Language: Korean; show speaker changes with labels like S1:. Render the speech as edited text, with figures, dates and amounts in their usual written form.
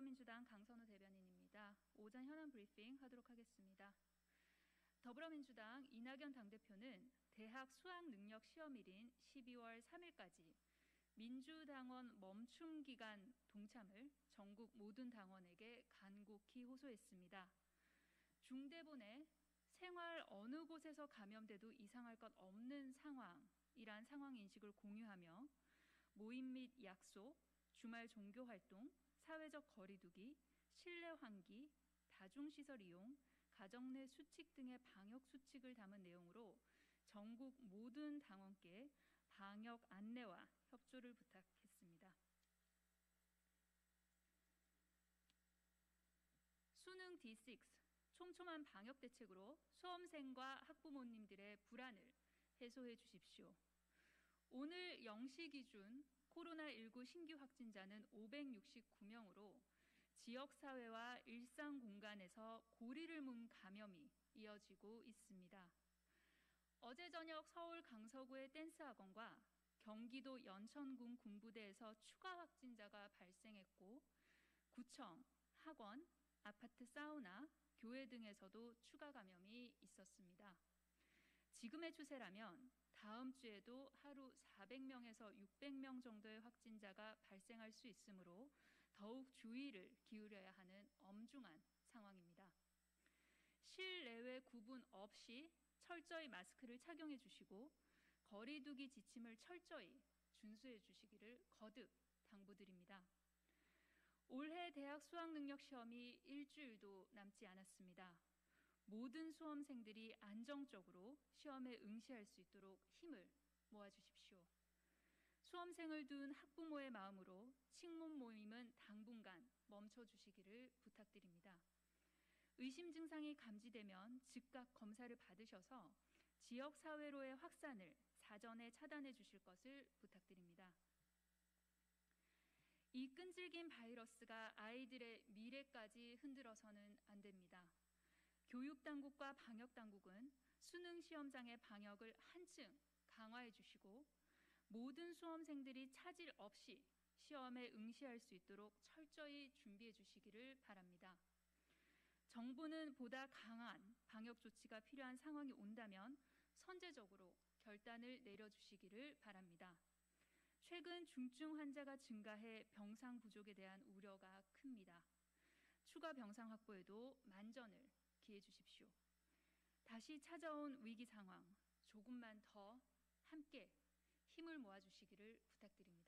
S1: 더불어민주당 강선우 대변인입니다. 오전 현안 브리핑 하도록 하겠습니다. 더불어민주당 이낙연 당대표는 대학 수학능력 시험일인 12월 3일까지 민주당원 멈춤기간 동참을 전국 모든 당원에게 간곡히 호소했습니다. 중대본에 생활 어느 곳에서 감염돼도 이상할 것 없는 상황이란 상황 인식을 공유하며 모임 및 약속, 주말 종교활동, 사회적 거리두기, 실내 환기, 다중시설 이용, 가정 내 수칙 등의 방역 수칙을 담은 내용으로 전국 모든 당원께 방역 안내와 협조를 부탁했습니다. 수능 D6 촘촘한 방역 대책으로 수험생과 학부모님들의 불안을 해소해 주십시오. 오늘 0시 기준 코로나19 신규 확진자는 569명으로 지역사회와 일상 공간에서 고리를 문 감염이 이어지고 있습니다. 어제 저녁 서울 강서구의 댄스학원과 경기도 연천군 군부대에서 추가 확진자가 발생했고 구청, 학원, 아파트 사우나, 교회 등에서도 추가 감염이 있었습니다. 지금의 추세라면 다음 주에도 하루 400명에서 600명 정도의 확진자가 발생할 수 있으므로 더욱 주의를 기울여야 하는 엄중한 상황입니다. 실내외 구분 없이 철저히 마스크를 착용해 주시고 거리두기 지침을 철저히 준수해 주시기를 거듭 당부드립니다. 올해 대학 수학능력 시험이 일주일도 남지 않았습니다. 모든 수험생들이 안정적으로 시험에 응시할 수 있도록 힘을 모아주십시오. 수험생을 둔 학부모의 마음으로 친목 모임은 당분간 멈춰주시기를 부탁드립니다. 의심 증상이 감지되면 즉각 검사를 받으셔서 지역사회로의 확산을 사전에 차단해 주실 것을 부탁드립니다. 이 끈질긴 바이러스가 아이들의 미래까지 흔들어서는 안 됩니다. 교육당국과 방역당국은 수능 시험장의 방역을 한층 강화해 주시고 모든 수험생들이 차질 없이 시험에 응시할 수 있도록 철저히 준비해 주시기를 바랍니다. 정부는 보다 강한 방역 조치가 필요한 상황이 온다면 선제적으로 결단을 내려주시기를 바랍니다. 최근 중증 환자가 증가해 병상 부족에 대한 우려가 큽니다. 추가 병상 확보에도 만전을 기해 주십시오. 다시 찾아온 위기 상황, 조금만 더 함께 힘을 모아주시기를 부탁드립니다.